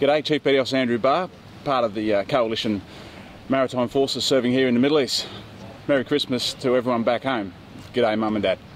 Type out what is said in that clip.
G'day, Chief PDOS Andrew Barr, part of the Coalition Maritime Forces serving here in the Middle East. Merry Christmas to everyone back home. G'day, Mum and Dad.